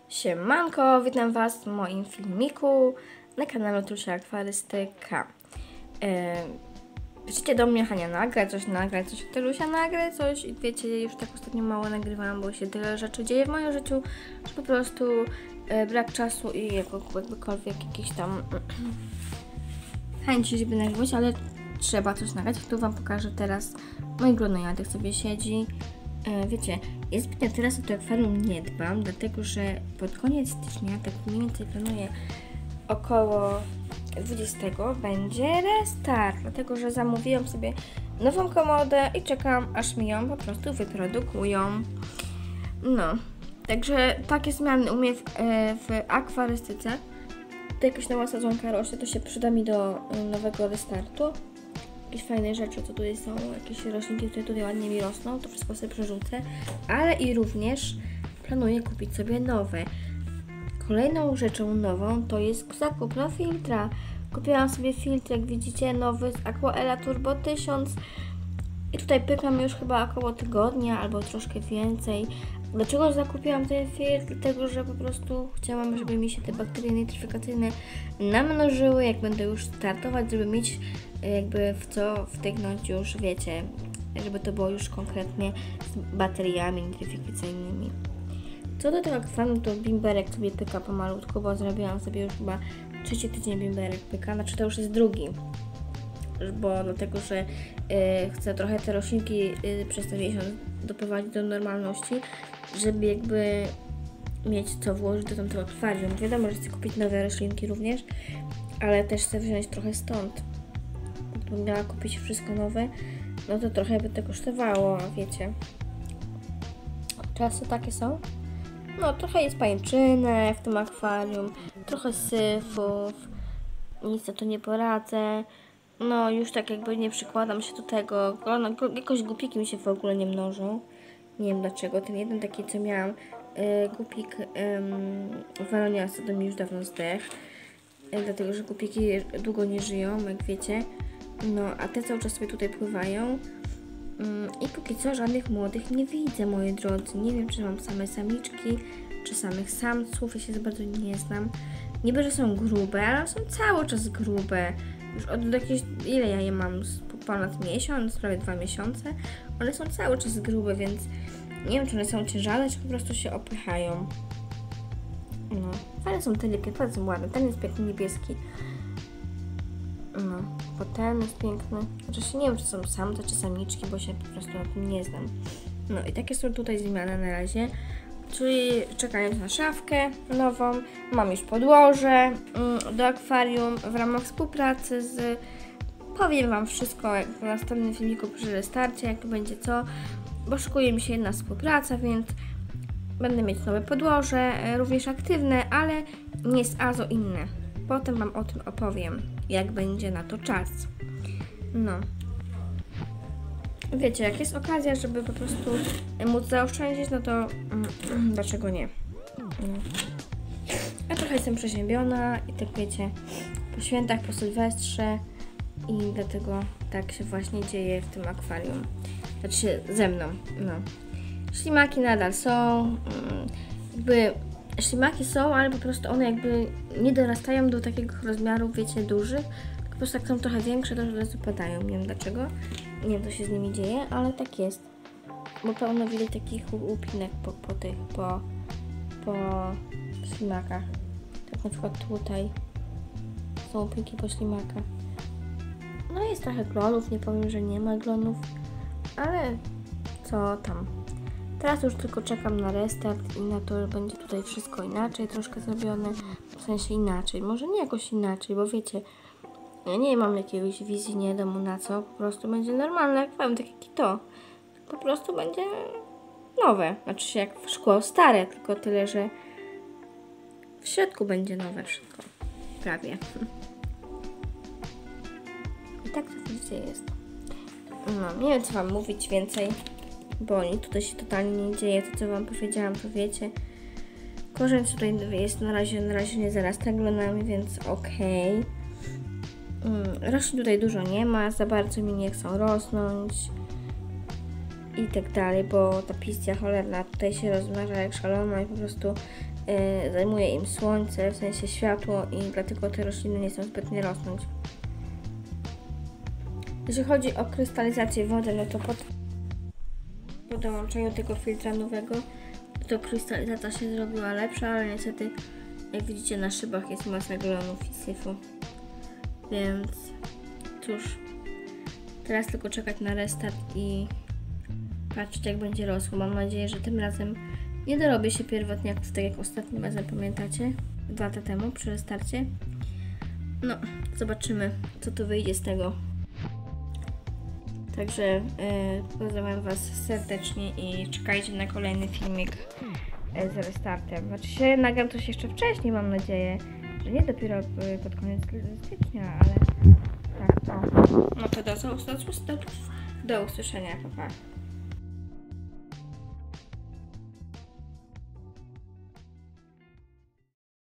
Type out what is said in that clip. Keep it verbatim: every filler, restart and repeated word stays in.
Siemanko, witam Was w moim filmiku na kanale Tusia Akwarystyka. E, piszcie do mnie, Hania, nagraj coś, nagraj coś, Telusia, nagraj coś. I wiecie, już tak ostatnio mało nagrywałam, bo się tyle rzeczy dzieje w moim życiu, że po prostu e, brak czasu i jako, jakbykolwiek jakiś tam chęci, żeby nagrywać, ale trzeba coś nagrać. Tu Wam pokażę teraz mój glonojadek sobie siedzi. E, wiecie, jest pytanie, teraz o to akwarium nie dbam, dlatego że pod koniec stycznia, tak mniej więcej planuję około dwudziestego będzie restart, dlatego że zamówiłam sobie nową komodę i czekam, aż mi ją po prostu wyprodukują. No, także takie zmiany u mnie w, e, w akwarystyce. To jakaś nowa sadzonka rośnie, to się przyda mi do nowego restartu. Jakieś fajne rzeczy, co tutaj są, jakieś roślinki, które tutaj ładnie mi rosną, to wszystko sobie przerzucę, ale i również planuję kupić sobie nowe. Kolejną rzeczą nową to jest zakup no filtra. Kupiłam sobie filtr, jak widzicie, nowy z Aquaela Turbo tysiąc i tutaj pykam już chyba około tygodnia albo troszkę więcej. Dlaczego zakupiłam ten filtr? Dlatego, że po prostu chciałam, żeby mi się te bakterie nitryfikacyjne namnożyły, jak będę już startować, żeby mieć jakby w co wtygnąć już, wiecie, żeby to było już konkretnie z bateriami nitryfikacyjnymi. Co do tego akwarium, to bimberek sobie pyka pomalutku, bo zrobiłam sobie już chyba trzeci tydzień bimberek pyka, znaczy to już jest drugi. Bo dlatego, że y, chcę trochę te roślinki y, przez ten miesiąc doprowadzić do normalności, żeby jakby mieć co włożyć do tamtego akwarium. Wiadomo, że chcę kupić nowe roślinki również, ale też chcę wziąć trochę stąd. Gdybym miała kupić wszystko nowe, no to trochę by to kosztowało, a wiecie. Czasy takie są. No, trochę jest pajęczynek w tym akwarium, trochę syfów, nic na to nie poradzę. No, już tak jakby nie przykładam się do tego. No, jakoś głupiki mi się w ogóle nie mnożą. Nie wiem dlaczego. Ten jeden taki, co miałam, yy, głupik yy, waloniasy, to mi już dawno zdechł. Yy, dlatego, że głupiki długo nie żyją, jak wiecie. No, a te cały czas sobie tutaj pływają. Yy, I póki co żadnych młodych nie widzę, moi drodzy. Nie wiem, czy mam same samiczki, czy samych samców. Ja się za bardzo nie znam. Niby, że są grube, ale są cały czas grube. Już od jakiegoś, ile ja je mam? Ponad miesiąc, prawie dwa miesiące. One są cały czas grube, więc nie wiem, czy one są ciężare, czy po prostu się opychają. No, fajne są te lipy, bardzo ładne. Ten jest piękny niebieski. No, bo ten jest piękny. Znaczy, nie wiem, czy są samce, czy samiczki, bo się po prostu na tym nie znam. No i takie są tutaj zmiany na razie. Czyli czekając na szafkę nową, mam już podłoże do akwarium w ramach współpracy z... Powiem Wam wszystko jak w następnym filmiku przy restarcie, jak to będzie co, bo szykuje mi się jedna współpraca, więc będę mieć nowe podłoże, również aktywne, ale nie z azo inne. Potem Wam o tym opowiem, jak będzie na to czas. No. Wiecie, jak jest okazja, żeby po prostu móc zaoszczędzić, no to mm, dlaczego nie? No. Ja trochę jestem przeziębiona i tak wiecie, po świętach, po Sylwestrze i dlatego tak się właśnie dzieje w tym akwarium. Znaczy się ze mną, no. Ślimaki nadal są, mm, jakby ślimaki są, ale po prostu one jakby nie dorastają do takiego rozmiaru, wiecie, dużych. Po prostu jak są trochę większe, to od razu padają. Nie wiem dlaczego. Nie wiem, co się z nimi dzieje, ale tak jest. Bo pełno widać takich łupinek po, po tych, po, po ślimakach. Tak na przykład tutaj są łupinki po ślimakach. No jest trochę glonów, nie powiem, że nie ma glonów, ale co tam. Teraz już tylko czekam na restart i na to, że będzie tutaj wszystko inaczej troszkę zrobione. W sensie inaczej, może nie jakoś inaczej, bo wiecie, ja nie mam jakiejś wizji, nie wiadomo na co, po prostu będzie normalne akwarium, tak jak i to. Po prostu będzie nowe, znaczy się jak szkło stare, tylko tyle, że w środku będzie nowe wszystko, prawie. I tak to widzicie jest. No, nie wiem co Wam mówić więcej, bo nic tutaj się totalnie nie dzieje, to co Wam powiedziałam, to wiecie. Korzeń tutaj jest na razie, na razie nie zarasta glonami, więc okej. Okay. Roślin tutaj dużo nie ma, za bardzo mi nie chcą rosnąć i tak dalej, bo ta pistia cholerna tutaj się rozmnaża jak szalona i po prostu yy, zajmuje im słońce, w sensie światło i dlatego te rośliny nie chcą zbytnio rosnąć. Jeśli chodzi o krystalizację wody, no to pod, po dołączeniu tego filtra nowego, to krystalizacja się zrobiła lepsza, ale niestety, jak widzicie, na szybach jest masa glonów i syfu. Więc cóż, teraz tylko czekać na restart i patrzeć, jak będzie rosło. Mam nadzieję, że tym razem nie dorobię się pierwotniaków, tak jak ostatnim razem, pamiętacie? Dwa lata temu przy restarcie. No, zobaczymy, co tu wyjdzie z tego. Także yy, pozdrawiam Was serdecznie i czekajcie na kolejny filmik yy, z restartem. Znaczy się nagram coś jeszcze wcześniej, mam nadzieję, że nie dopiero yy, pod koniec stycznia, ale tak, to. No to do, do, do, do usłyszenia, pa, pa.